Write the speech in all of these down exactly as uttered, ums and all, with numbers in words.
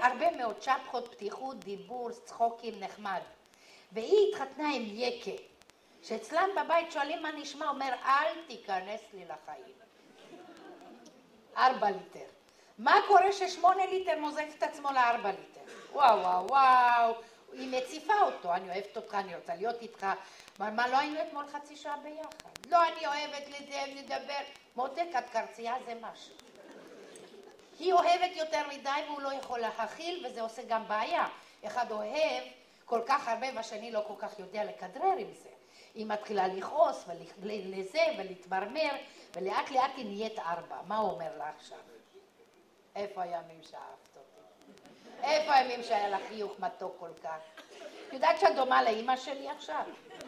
הרבה מאוד צ'פחות, פתיחות, דיבור, צחוקים, נחמד. והיא התחתנה עם יקה, שאצלם בבית שואלים מה נשמע, אומר, אל תיכנס לי לחיים. ארבע ליטר. מה קורה ששמונה ליטר מוזג את עצמו לארבע ליטר? וואו, וואו, וואו. היא מציפה אותו, אני אוהבת אותך, אני רוצה להיות איתך. מה, מה לא היינו אתמול חצי שעה ביחד? לא, אני אוהבת לזה, לדבר. מותק, את קרצייה זה משהו. היא אוהבת יותר מדי והוא לא יכול להכיל, וזה עושה גם בעיה. אחד אוהב כל כך הרבה והשני לא כל כך יודע לכדרר עם זה. היא מתחילה לכעוס ולזה ולהתמרמר, ולאט לאט היא נהיית ארבע. מה הוא אומר לה עכשיו? איפה הימים שאהבת אותי? איפה הימים שהיה לך חיוך מתוק כל כך? יודעת שאת דומה לאמא שלי עכשיו?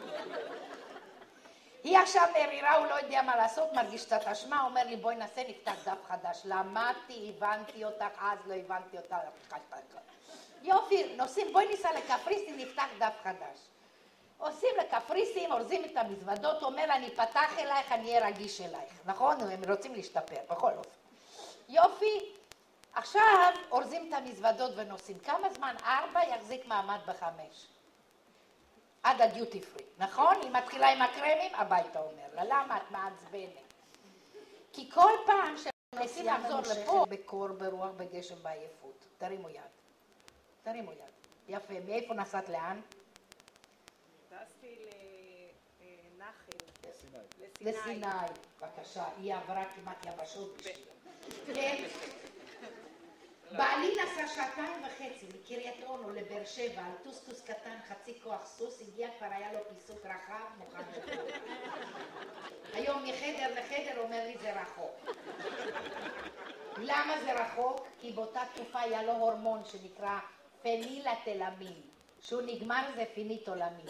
היא עכשיו מרירה, הוא לא יודע מה לעשות, מרגיש קצת אשמה, אומר לי בואי נעשה, נפתח דף חדש. למדתי, הבנתי אותך, אז לא הבנתי אותך. יופי, נוסעים, בואי ניסע לקפריסין, נפתח דף חדש. עושים לקפריסין, אורזים את המזוודות, אומר אני פתח אלייך, אני אהיה רגיש אלייך. נכון? הם רוצים להשתפר, בכל אופן. יופי, עכשיו אורזים את המזוודות ונוסעים. כמה זמן? ארבע יחזיק מעמד בחמש. עד הדיוטי פרי, נכון? היא מתחילה עם הקרמים, הביתה אומר לה, למה את מעצבנת? כי כל פעם שמנסים לחזור לפה, בקור, ברוח, בגשם, בעייפות. תרימו יד. תרימו יד. יפה, מאיפה נסעת לאן? טסתי לנחל. לסיני. לסיני, בבקשה, היא עברה כמעט יבשות בשבילה. כן? בעלי נסע שעתיים וחצי מקריית אונו לבאר שבע על טוסטוס קטן, חצי כוח סוס, הגיע כבר היה לו פיסוק רחב, מוכן לכל. היום מחדר לחדר אומר לי זה רחוק. למה זה רחוק? כי באותה תקופה היה לו הורמון שנקרא פנילתלמין, שהוא נגמר זה פיניטולמין.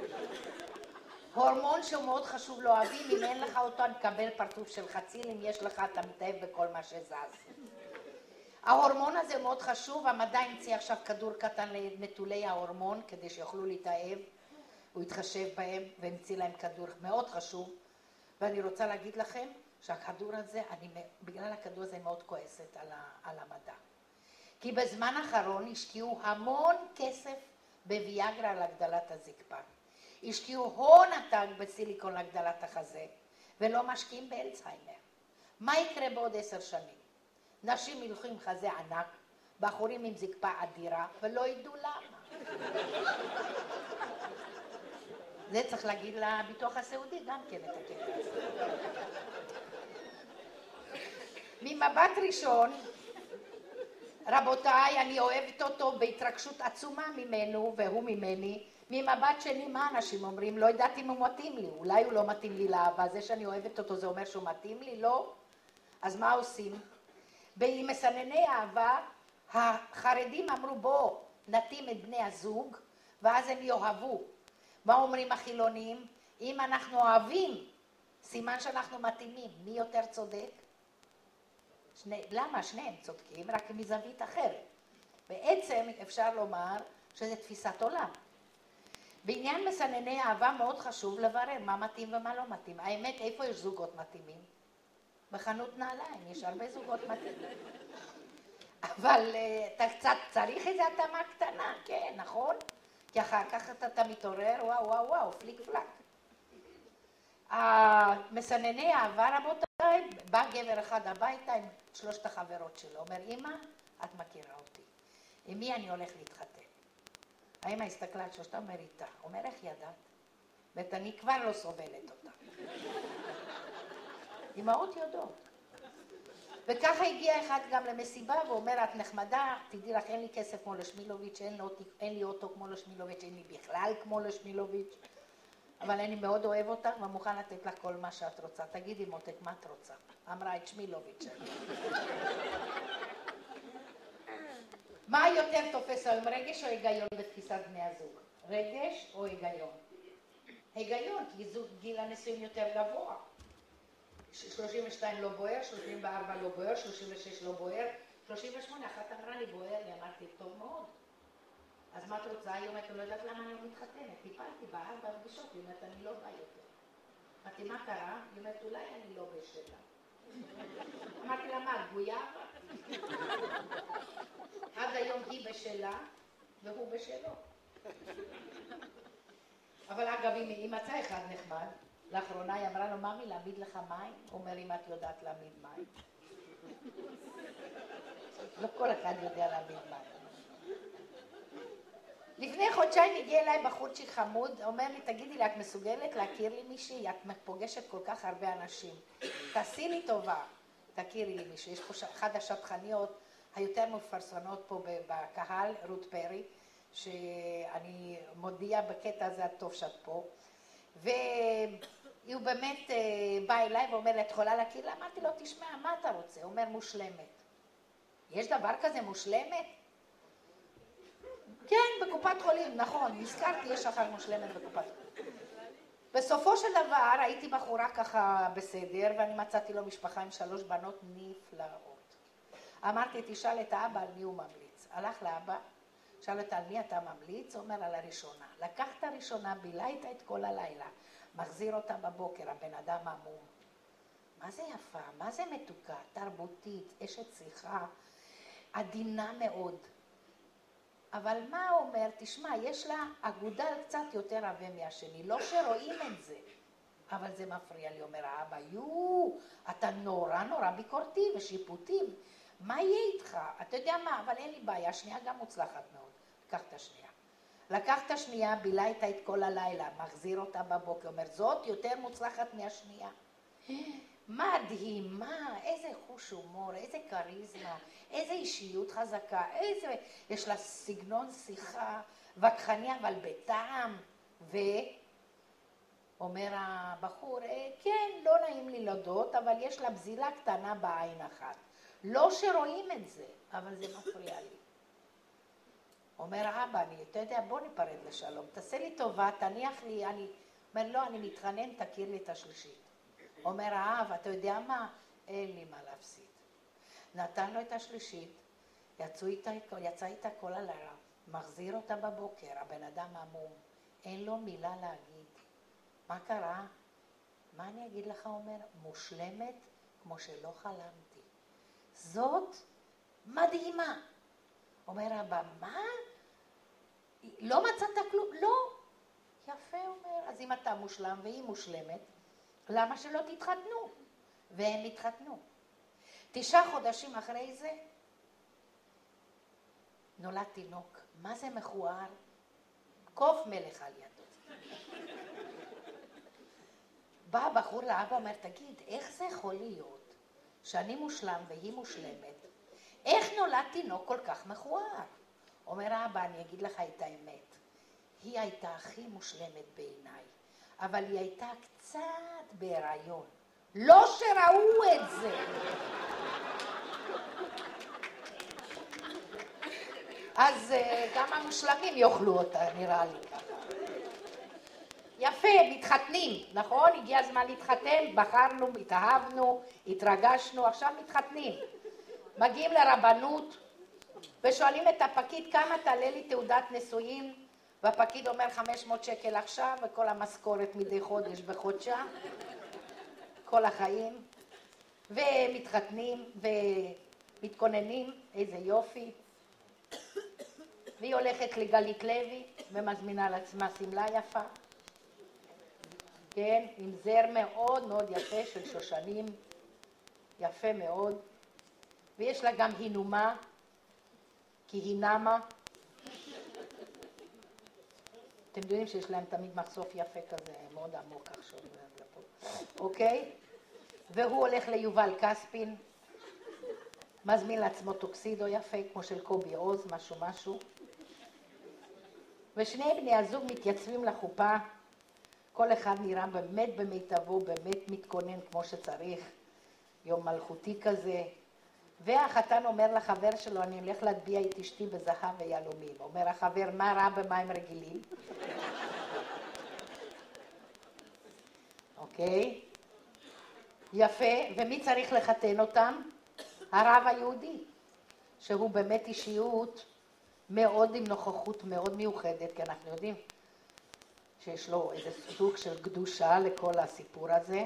הורמון שהוא מאוד חשוב לאוהבים, אם אין לך אותו נקבל פרצוף של חציל, אם יש לך אתה מתאהב בכל מה שזז. ההורמון הזה מאוד חשוב, המדע המציא עכשיו כדור קטן לנטולי ההורמון כדי שיוכלו להתאהב, הוא התחשב בהם והמציא להם כדור מאוד חשוב, ואני רוצה להגיד לכם שהכדור הזה, אני, בגלל הכדור הזה מאוד כועסת על, ה, על המדע. כי בזמן האחרון השקיעו המון כסף בוויאגרה להגדלת הזקפה. השקיעו הון עתק בסיליקון להגדלת החזה, ולא משקיעים באלצהיימר. מה יקרה בעוד עשר שנים? נשים ילכו עם חזה ענק, בחורים עם זקפה אדירה, ולא ידעו למה. זה צריך להגיד לביטוח הסיעודי גם כן את הקטע הזה. ממבט ראשון, רבותיי, אני אוהבת אותו בהתרגשות עצומה ממנו והוא ממני. ממבט שני, מה אנשים אומרים? לא יודעת אם הוא מתאים לי, אולי הוא לא מתאים לי לאהבה. זה שאני אוהבת אותו זה אומר שהוא מתאים לי? לא. אז מה עושים? במסנני אהבה, החרדים אמרו בוא נתאים את בני הזוג ואז הם יאהבו. מה אומרים החילונים? אם אנחנו אוהבים, סימן שאנחנו מתאימים. מי יותר צודק? שני, למה? שניהם צודקים, רק מזווית אחרת. בעצם אפשר לומר שזה תפיסת עולם. בעניין מסנני אהבה מאוד חשוב לברר מה מתאים ומה לא מתאים. האמת, איפה יש זוגות מתאימים? בחנות נעליים, יש הרבה זוגות מתאימים. אבל אתה קצת צריך איזו התאמה קטנה, כן, נכון? כי אחר כך אתה, אתה מתעורר, וואו, וואו, וואו, פליק פלק. מסנני אהבה, רבותיי, בא גבר אחד הביתה עם שלושת החברות שלו, אומר, אמא, את מכירה אותי. עם מי אני הולך להתחתן? האמא הסתכלה על שלושתה, אומר איתה. אומר, איך ידעת? ואת אני כבר לא סובלת אותה. אמהות יודעות. וככה הגיע אחד גם למסיבה ואומר, את נחמדה, תדעי לך, אין לי כסף כמו לשמילוביץ', אין, לא, אין לי אוטו כמו לשמילוביץ', אין לי בכלל כמו לשמילוביץ', אבל אני מאוד אוהב אותך ומוכן לתת לך כל מה שאת רוצה. תגידי מותק, מה את רוצה? אמרה את שמילוביץ'. מה יותר תופס היום, רגש או היגיון בתפיסת בני הזוג? רגש או היגיון? היגיון, כי זוג גיל הנישואים יותר גבוה. שלושים ושתיים לא בוער, שלושים וארבע לא בוער, שלושים ושש לא בוער, שלושים ושמונה, אחת אמרה לי בוער, אני אמרתי, טוב מאוד. אז מה את רוצה? היא אומרת, לא יודעת למה אני לא מתחתנת. טיפלתי בארבע פגישות, היא אומרת, אני לא באה יותר. אמרתי, מה קרה? היא אומרת, אולי אני לא בשלה. אמרתי לה, מה, גויה? עד היום היא היא בשלה והוא בשלו. אבל אגב, היא מצאה אחד נחמד, לאחרונה היא אמרה לו, ממי, להעמיד לך מים? הוא אומר, אם את יודעת להעמיד מים. לא כל אחד יודע להעמיד מים. לפני חודשיים הגיע אליי בחורצ'יק חמוד, אומר לי, תגידי לי, את מסוגלת להכיר לי מישהי? את פוגשת כל כך הרבה אנשים. תעשי לי טובה, תכירי לי מישהי. יש פה אחת השטחניות היותר מפרסמות פה בקהל, רות פרי, שאני מודיעה בקטע הזה הטוב שאת פה. והוא באמת בא אליי ואומר לי, את יכולה להכיר לה? אמרתי לו, תשמע, מה אתה רוצה? הוא אומר, מושלמת. יש דבר כזה מושלמת? כן, בקופת חולים, נכון, נזכרתי, יש אחר מושלמת בקופת חולים. בסופו של דבר הייתי בחורה ככה בסדר, ואני מצאתי לו משפחה עם שלוש בנות נפלאות. אמרתי, תשאל את האבא על מי הוא ממליץ. הלך לאבא, שאל אותה על מי אתה ממליץ, הוא אומר על הראשונה. לקח את הראשונה, בילה איתה את כל הלילה, מחזיר אותה בבוקר, הבן אדם עמום. מה זה יפה, מה זה מתוקה, תרבותית, אשת שיחה, עדינה מאוד. אבל מה הוא אומר? תשמע, יש לה אגודל קצת יותר עבה מהשני, לא שרואים את זה, אבל זה מפריע לי, אומר האבא, יו, אתה נורא נורא ביקורתי ושיפוטי, מה יהיה איתך? אתה יודע מה, אבל אין לי בעיה, השנייה גם מוצלחת מאוד, לקח את השנייה. לקח את השנייה, בילה איתה את כל הלילה, מחזיר אותה בבוקר, אומר, זאת יותר מוצלחת מהשנייה. מדהימה, איזה חוש הומור, איזה קריזמה, איזה אישיות חזקה, איזה, יש לה סגנון שיחה, וכחני אבל בטעם, ואומר הבחור, כן, לא נעים לי להודות, אבל יש לה בזילה קטנה בעין אחת. לא שרואים את זה, אבל זה מפריע לי. אומר אבא, אני, אתה יודע, בוא ניפרד לשלום, תעשה לי טובה, תניח לי, אני, אומר, לא, אני מתחנן, תכיר לי את השלישית. אומר האב, אתה יודע מה? אין לי מה להפסיד. נתן לו את השלישית, יצא איתה, יצא איתה כל הלילה, מחזיר אותה בבוקר, הבן אדם עמום, אין לו מילה להגיד. מה קרה? מה אני אגיד לך, אומר? מושלמת כמו שלא חלמתי. זאת מדהימה. אומר אבא, מה? לא מצאת כלום? לא. יפה, אומר. אז אם אתה מושלם והיא מושלמת, למה שלא תתחתנו? והם התחתנו. תשעה חודשים אחרי זה, נולד תינוק. מה זה מכוער? קוף מלך על ידו. בא הבחור לאבא, אומר, תגיד, איך זה יכול להיות שאני מושלם והיא מושלמת? איך נולד תינוק כל כך מכוער? אומר אבא, אני אגיד לך את האמת. היא הייתה הכי מושלמת בעיניי, אבל היא הייתה קצת בהיריון. לא שראו את זה. אז גם המושלמים יאכלו אותה, נראה לי ככה. יפה, מתחתנים, נכון? הגיע הזמן להתחתן, בחרנו, התאהבנו, התרגשנו, עכשיו מתחתנים. מגיעים לרבנות ושואלים את הפקיד כמה תעלה לי תעודת נישואים, והפקיד אומר חמש מאות שקל עכשיו וכל המשכורת מדי חודש בחודשה, כל החיים, ומתחתנים ומתכוננים, איזה יופי. והיא הולכת לגלית לוי ומזמינה לעצמה סמלה יפה, כן, עם זר מאוד מאוד יפה של שושנים, יפה מאוד, ויש לה גם הינומה, כי היא נמה. אתם יודעים שיש להם תמיד מחשוף יפה כזה, מאוד עמוק עכשיו, אוקיי? והוא הולך ליובל כספין, מזמין לעצמו טוקסידו יפה, כמו של קובי עוז, משהו משהו. ושני בני הזוג מתייצבים לחופה, כל אחד נראה באמת במיטבו, באמת מתכונן כמו שצריך, יום מלכותי כזה. והחתן אומר לחבר שלו, אני הולך להטביע את אשתי בזהב ויהלומים. אומר החבר, מה רע במים רגילים? אוקיי? יפה, ומי צריך לחתן אותם? הרב היהודי, שהוא באמת אישיות מאוד עם נוכחות מאוד מיוחדת, כי אנחנו יודעים שיש לו איזה סוג של קדושה לכל הסיפור הזה.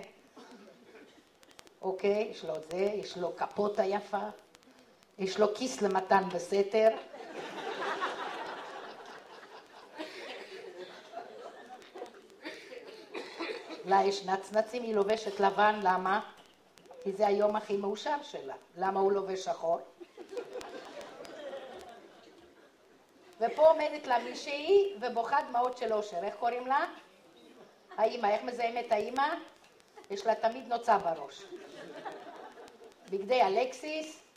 אוקיי, יש לו זה, יש לו כפות היפה, יש לו כיס למתן בסתר, לה יש נצנצים, היא לובשת לבן, למה? כי זה היום הכי מאושר שלה. למה הוא לובש שחור? ופה עומדת לה מישהי ובוכה דמעות של אושר. איך קוראים לה? האמא. איך מזהים את האמא? יש לה תמיד נוצה בראש. בגדי אלקסיס,